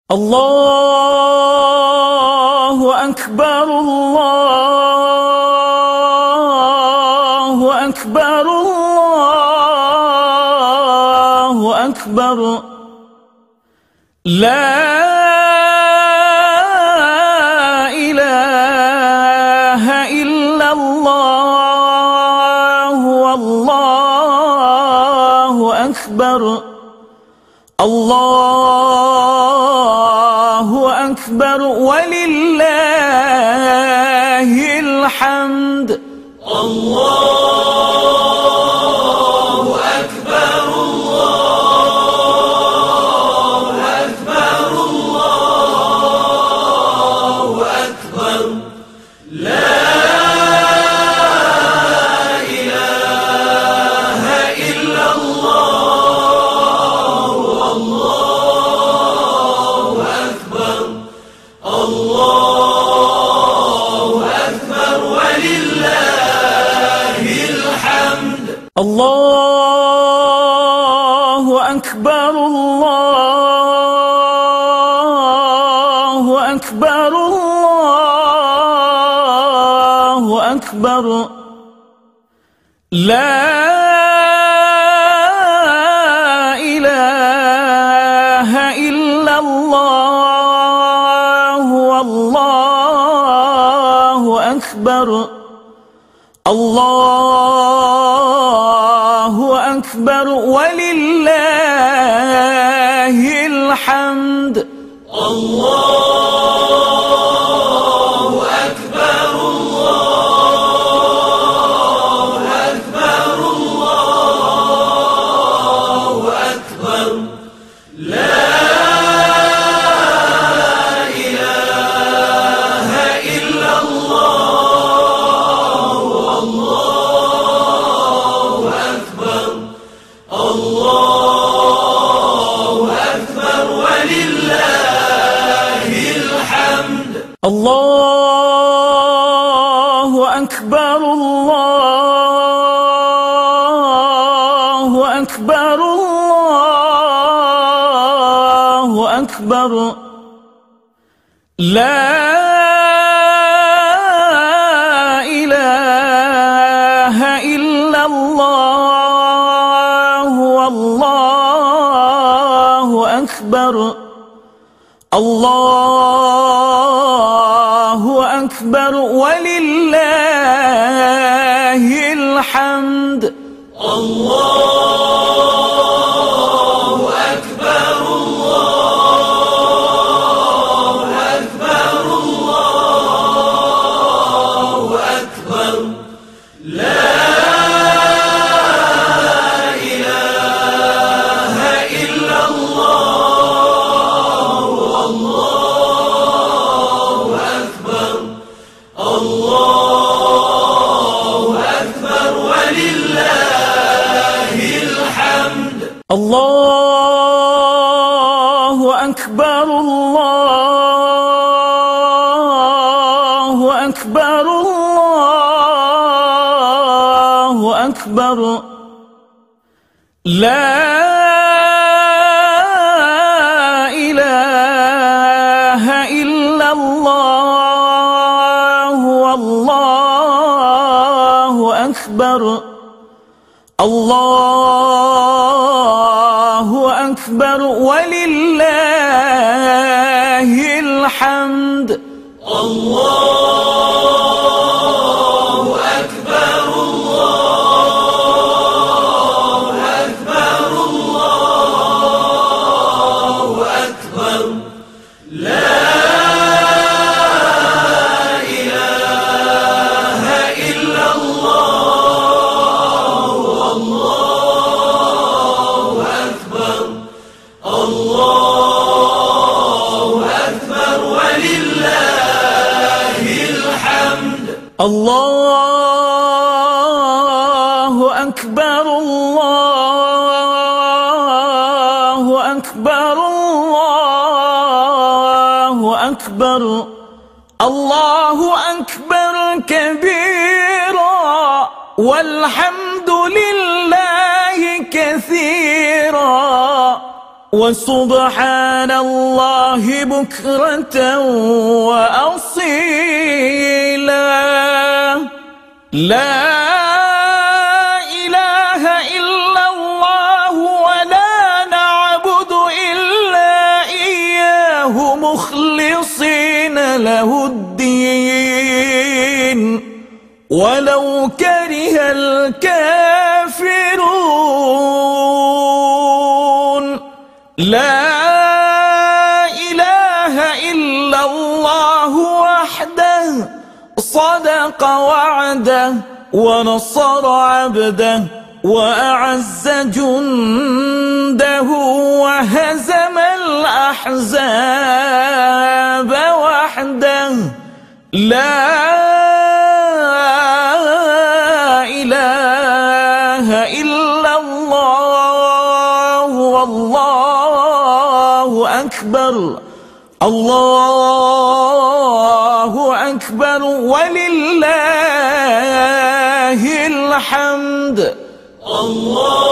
الله أكبر الله أكبر الله أكبر لا إله إلا الله والله أكبر الله أكبر ولله الحمد الله أكبر الله أكبر الله أكبر لا إله إلا الله والله أكبر الله أكبر ولله الحمد الله أكبر الله أكبر الله أكبر لا إله إلا الله والله أكبر الله أكبر ولله الحمد الله أكبر الله أكبر الله أكبر لا إله إلا الله والله أكبر الله أكبر ولله الحمد الله أكبر الله أكبر الله أكبر لا إله إلا الله والله أكبر الله أكبر ولله الحمد الله أكبر الله أكبر الله أكبر لا إله إلا الله والله أكبر الله أكبر ولله الحمد الله أكبر الله أكبر الله أكبر لا إله إلا الله والله أكبر الله أكبر ولله الحمد الله أكبر الله أكبر الله أكبر لا إله إلا الله والله أكبر الله أكبر ولله الحمد الله أكبر الله أكبر الله أكبر الله أكبر كبيرا والحمد لله كثيرا وسبحان الله بكرة وأصيلا. لا إله إلا الله ولا نعبد إلا إياه مخلصين له الدين ولو كره الكافرون. لا إله إلا الله وحده صدق وعده ونصر عبده وأعز جنده وهزم الأحزاب وحده. لا إله إلا الله والله أكبر. الله أكبر ولله الحمد. الله